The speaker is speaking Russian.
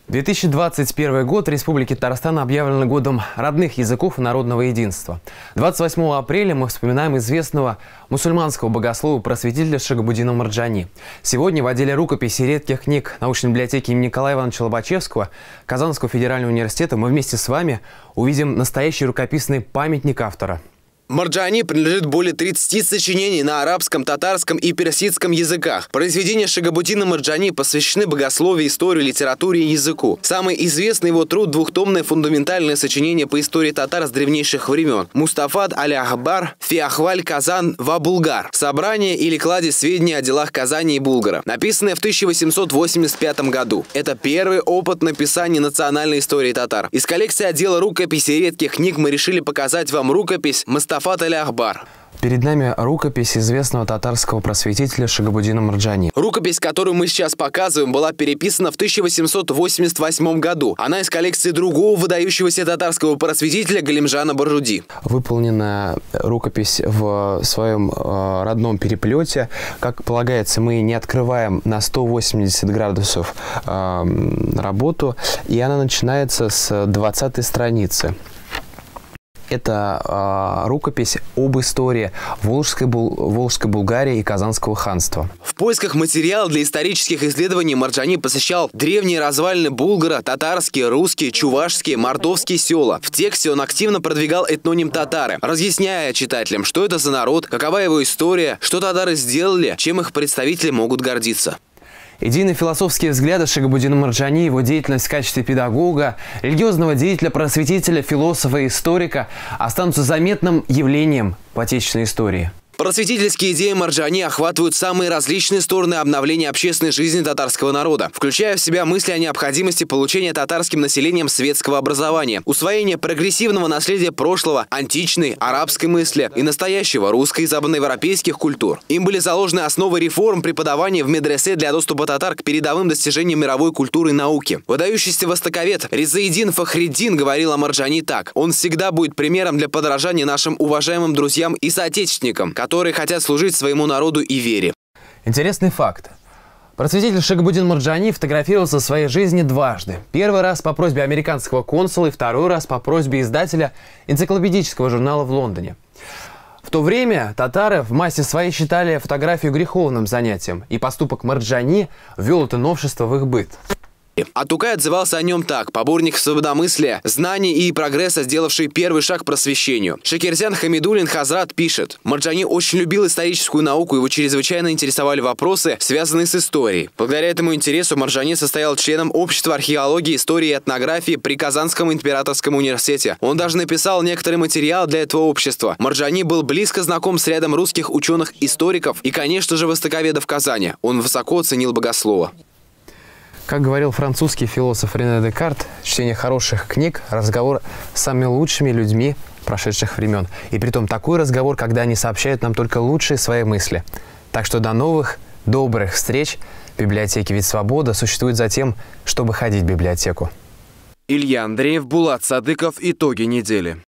2021 год Республики Татарстан объявлен годом родных языков и народного единства. 28 апреля мы вспоминаем известного мусульманского богослова просветителя Шагабуддина Марджани. Сегодня в отделе рукописи редких книг научной библиотеки имени Николая Ивановича Лобачевского Казанского федерального университета мы вместе с вами увидим настоящий рукописный памятник автора. Марджани принадлежит более 30 сочинений на арабском, татарском и персидском языках. Произведения Шагабуддина Марджани посвящены богословию, истории, литературе и языку. Самый известный его труд – двухтомное фундаментальное сочинение по истории татар с древнейших времен «Мустафад аль-Ахбар фи ахваль Казан ва Булгар» – собрание или кладезь сведений о делах Казани и Булгара, написанное в 1885 году. Это первый опыт написания национальной истории татар. Из коллекции отдела рукописи редких книг мы решили показать вам рукопись «Мустафад аль-Ахбар». Перед нами рукопись известного татарского просветителя Шагабуддина Марджани. Рукопись, которую мы сейчас показываем, была переписана в 1888 году. Она из коллекции другого выдающегося татарского просветителя Галимжана Баржуди. Выполнена рукопись в своем родном переплете. Как полагается, мы не открываем на 180 градусов работу, и она начинается с 20-й страницы. Это рукопись об истории Волжской Булгарии и Казанского ханства. В поисках материала для исторических исследований Марджани посещал древние развалины Булгара, татарские, русские, чувашские, мордовские села. В тексте он активно продвигал этноним татары, разъясняя читателям, что это за народ, какова его история, что татары сделали, чем их представители могут гордиться. Идейно-философские взгляды Шагабуддина Марджани, его деятельность в качестве педагога, религиозного деятеля, просветителя, философа и историка останутся заметным явлением в отечественной истории. Просветительские идеи Марджани охватывают самые различные стороны обновления общественной жизни татарского народа, включая в себя мысли о необходимости получения татарским населением светского образования, усвоения прогрессивного наследия прошлого, античной, арабской мысли и настоящего русской и западноевропейских культур. Им были заложены основы реформ преподавания в медресе для доступа татар к передовым достижениям мировой культуры и науки. Выдающийся востоковед Резаидин Фахриддин говорил о Марджани так: «Он всегда будет примером для подражания нашим уважаемым друзьям и соотечественникам, которые хотят служить своему народу и вере». Интересный факт. Просветитель Шагабуддин Марджани фотографировался в своей жизни дважды. Первый раз по просьбе американского консула и второй раз по просьбе издателя энциклопедического журнала в Лондоне. В то время татары в массе своей считали фотографию греховным занятием, и поступок Марджани ввел это новшество в их быт. А Тукай отзывался о нем так: поборник свободомыслия, знаний и прогресса, сделавший первый шаг к просвещению. Шакирзян Хамидуллин Хазрат пишет: Марджани очень любил историческую науку, его чрезвычайно интересовали вопросы, связанные с историей. Благодаря этому интересу Марджани состоял членом общества археологии, истории и этнографии при Казанском императорском университете. Он даже написал некоторый материал для этого общества. Марджани был близко знаком с рядом русских ученых-историков и, конечно же, востоковедов Казани. Он высоко ценил богослова. Как говорил французский философ Рене Декарт, чтение хороших книг – разговор с самыми лучшими людьми прошедших времен. И притом такой разговор, когда они сообщают нам только лучшие свои мысли. Так что до новых, добрых встреч в библиотеке, ведь свобода существует за тем, чтобы ходить в библиотеку. Илья Андреев, Булат Садыков. Итоги недели.